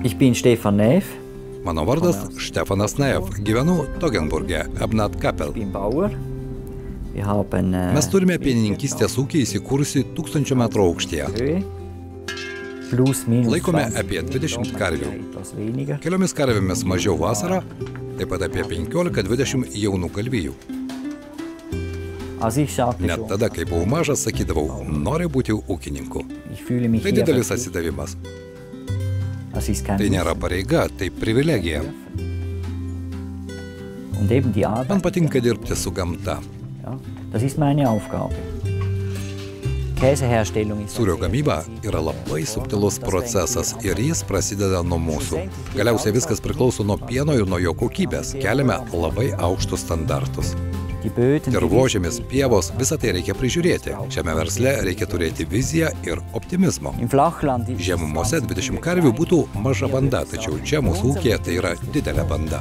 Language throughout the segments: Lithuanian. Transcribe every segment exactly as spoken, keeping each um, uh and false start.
Ich bin Stefan Neff. Mano vardas Stefanas Neff. Gyvenu Toggenburge, Ebnat Kapel. Ich bin Bauer. Wir haben, äh, Mes turime pienininkystės ūkį įsikūrusi tūkstančio metrų aukštyje. Plus, minus Laikome apie dvidešimt karvių. Keliomis karvėmis mažiau vasarą, taip pat apie penkiolika dvidešimt jaunų galvijų. Net tada, kai buvau mažas, sakydavau, noriu būti ūkininku. Tai didelis atsidavimas. Tai nėra pareiga, tai privilegija. Man patinka dirbti su gamta. Sūrio gamyba yra labai subtilus procesas ir jis prasideda nuo mūsų. Galiausiai viskas priklauso nuo pieno ir nuo jo kokybės. Keliame labai aukštus standartus. Dirvožėmis, pievos, visą tai reikia prižiūrėti. Šiame versle reikia turėti viziją ir optimizmo. Žemumose dvidešimt karvių būtų maža banda, tačiau čia mūsų ūkyje tai yra didelė banda.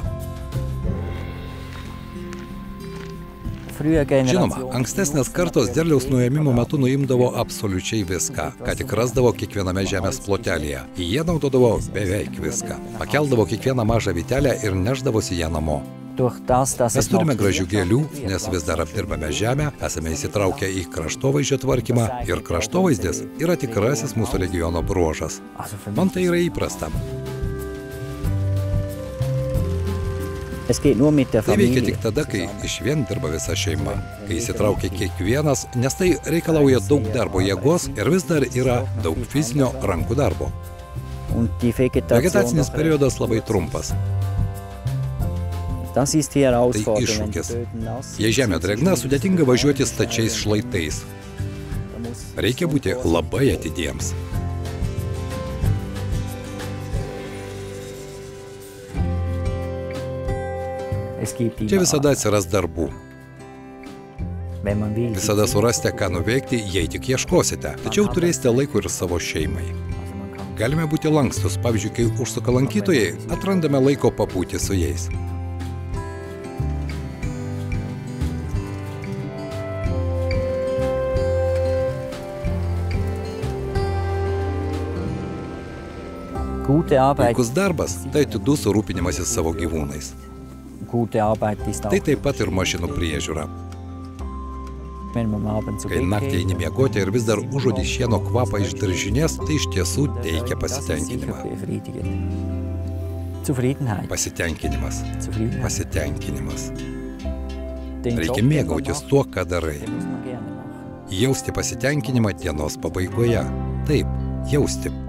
Žinoma, ankstesnės kartos derliaus nuėmimo metu nuimdavo absoliučiai viską, ką tik rasdavo kiekviename žemės plotelėje. Jie naudodavo beveik viską. Pakeldavo kiekvieną mažą vytelę ir nešdavosi ją namo. Mes turime gražių gėlių, nes vis dar apdirbame žemę, esame įsitraukę į kraštovaizdžio tvarkymą ir kraštovaizdis yra tikrasis mūsų regiono bruožas. Man tai yra įprasta. Tai veikia tik tada, kai išvien dirba visa šeima, kai įsitraukia kiekvienas, nes tai reikalauja daug darbo jėgos ir vis dar yra daug fizinio rankų darbo. Vegetacinis periodas labai trumpas. Tai iššūkis. Jei žemė drėgna, sudėtinga važiuoti stačiais šlaitais. Reikia būti labai atidiems. Čia visada atsiras darbų. Visada surasite, ką nuveikti, jei tik ieškosite. Tačiau turėsite laiko ir savo šeimai. Galime būti lankstus. Pavyzdžiui, kai užsuka lankytojai, atrandame laiko pabūti su jais. Puikus darbas – tai atidus rūpinimasis savo gyvūnais. Tai taip pat ir mašinų priežiūra. Kai naktį eini miegoti ir vis dar užuodi šieno kvapą iš daržinės, tai iš tiesų teikia pasitenkinimą. Pasitenkinimas. Pasitenkinimas. Reikia mėgautis tuo, ką darai. Jausti pasitenkinimą dienos pabaigoje. Taip, jausti.